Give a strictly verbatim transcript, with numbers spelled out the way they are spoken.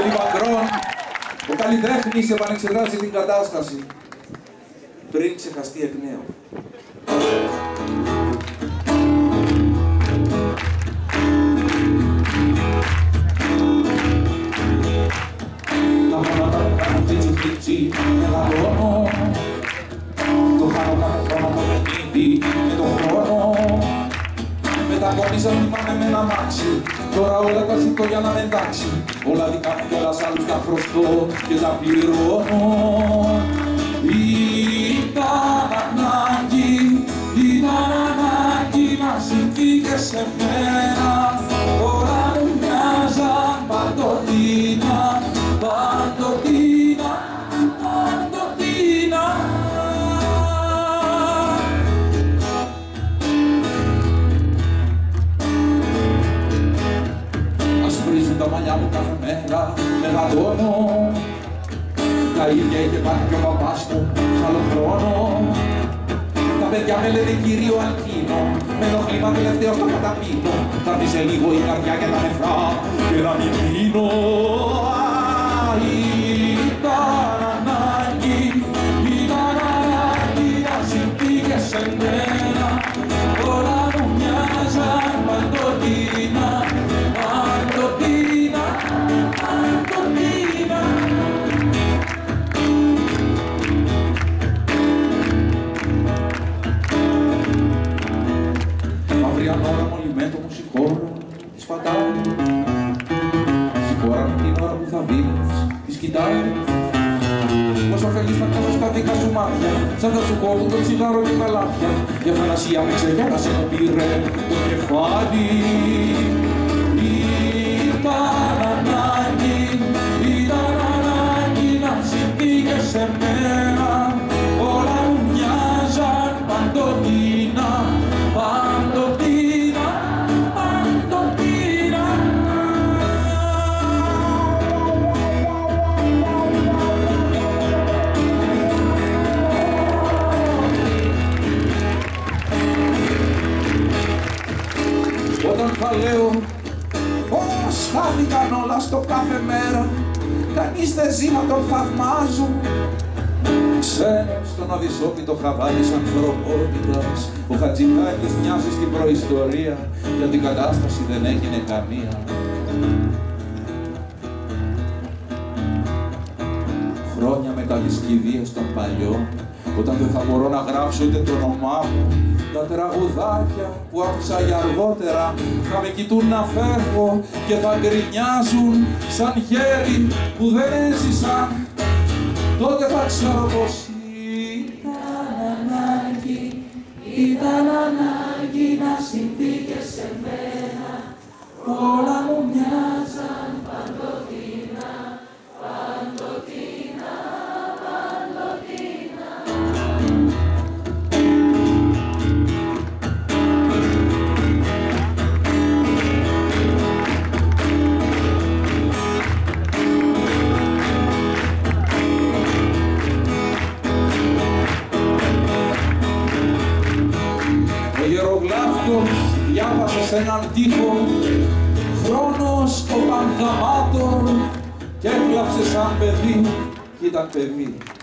Μιχάλη Μακρόν, ο καλλιτέχνης επανεξετάζει την κατάσταση πριν ξεχαστεί εκ νέου. Τα χρώματα που κάνω χτίτσι χτίτσι μεγαλώνω. Το χάνω κάθε χρόνο το παιχνίδι με τον χρόνο. Μετακόμισα θυμάμαι με ένα μάξι. Τώρα όλα τα ζητώ για να με εντάξει. Όλα δικά μου κι όλα σ' άλλους τα χρωστώ και τα πληρώνω. Ήταν ανάγκη, ήταν ανάγκη να συμβεί και σε μένα. Όλα μου μοιάζαν παντοτίνα, παντοτίνα, παντοτίνα. Ασπρίζουν τα μαλλιά μου κάθε μέρα, μεγαλώνω. Τα ίδια είχε πάρει και ο παπάς μου σ' άλλο χρόνο. Τα παιδιά με λένε κύριο Αλκίνο, με το χρήμα τελευταίο στο καταπίνω. Θα δει σε λίγο η καρδιά και τα νεφρά και να μην πίνω. Ήταν ανάγκη, ήταν ανάγκη να συμβεί και σε μένα. Όλα μου μοιάζαν παντοτίνα, παντοτίνα, παντοτίνα. Μαυριανόρα μολυμένο το μουσικόρο της πατάρι. Σηκώραμε την ώρα που θα δίνεις τη σκητάλη. Πόσο θέλεις να κάσω στα δικά σου μάτια, σαν θα σου κόβω το τσιγάρο και τα λάθια. Για φανασία με ξεγέρασε το πήρε το κεφάλι. Ήταν ανάγκη, ήταν ανάγκη να συμβεί και σε μένα. Όλα μου μοιάζαν παντοτίνα, παντοτίνα, παντοτίνα. Όταν θα λέω πως χάθηκαν όλα στο κάθε μέρα, κανείς δεν ζει να τον θαυμάζουν. Ξένος στον αδυσόπιτο χαβάλι της ανθρωπότητας, ο Χατζηδάκης μοιάζει στην προϊστορία και αντικατάσταση δεν έγινε καμία. Χρόνια μετά τις κηδείες των παλιών, όταν δεν θα μπορώ να γράψω ούτε το όνομά μου, τα τραγουδάκια που άφησα για αργότερα θα με κοιτούν να φεύγω και θα γκρινιάζουν σαν χέρι που δεν έζησαν. Τότε θα ξέρω πως ήταν ανάγκη, ήταν ανάγκη να συμβεί και σε μένα. Όλα μου μοιάζαν παντοτίνα, παντοτίνα, παντοτίνα. Ο γερογλάφτος διάβασε σ' έναν τοίχο χρόνος των πανθαμάτων και έκλαψε σαν παιδί κι ήταν παιδί.